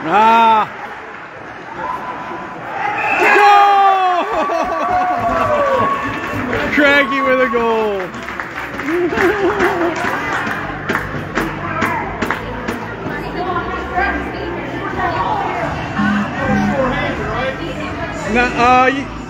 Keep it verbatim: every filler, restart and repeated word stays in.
Ah! Goal! Craggy with a goal. No, uh, you